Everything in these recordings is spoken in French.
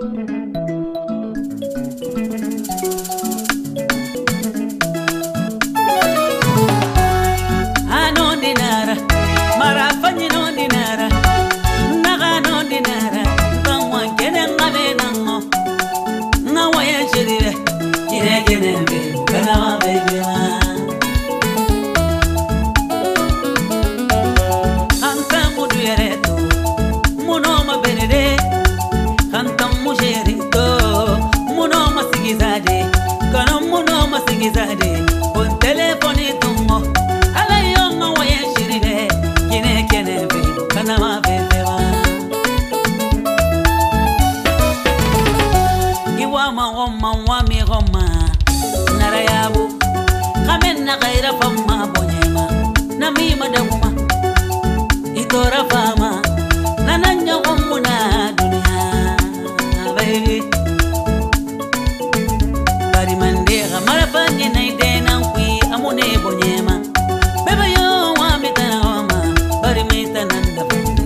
Marafagni non dinara, naga non dinara, tangwa kene ngale nango, na waya chirire, kine kene be, kana ma baby ma. Kanta mudu yereto, muno ma benede, kanta musherito, muno ma sigizade, kana muno ma sigizade, on telefoni tungo, ala yongo waya chirire. Wami goma narayabu kamen na gaira fama bonyema na mima daguma itora fama na nanya gomuna dunia baby bari mandega marafagni na idena kui amune bonyema bebe yo wami tanama bari mita nanda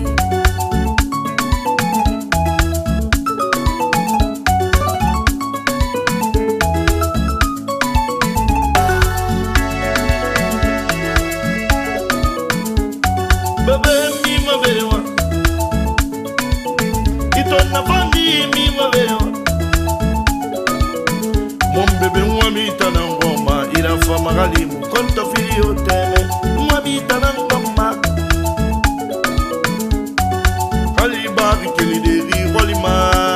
magali mu konto filio teme mwabita na ngoma hali babi kili devi holima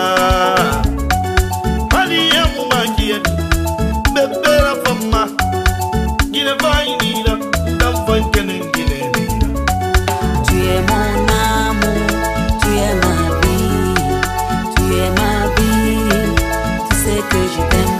hali yamu makia bebera fama gine vainira ndamvan kenen gine nira. Tu es mon amour, tu es ma vie, tu es ma vie, tu sais que je t'aime.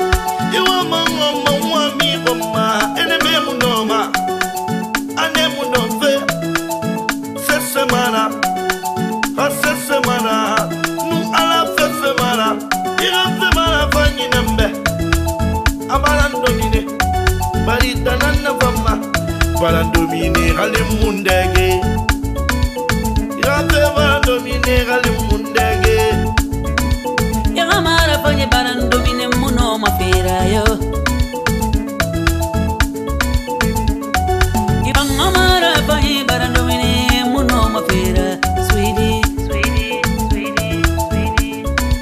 Domine ale mundege ya domine ale mundege ya marafagni baran domine muno mafira yo ibang marafagni baran domine muno mafira sweetie sweetie sweetie sweetie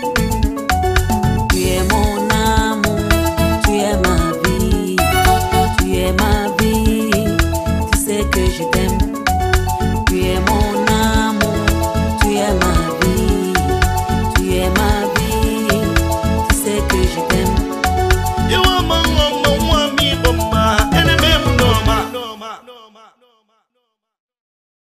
tu es mon amour tu es ma vie tu es ma vie que je t'aime, tu es mon amour, tu es ma vie, tu es ma vie, tu sais que je t'aime. You are my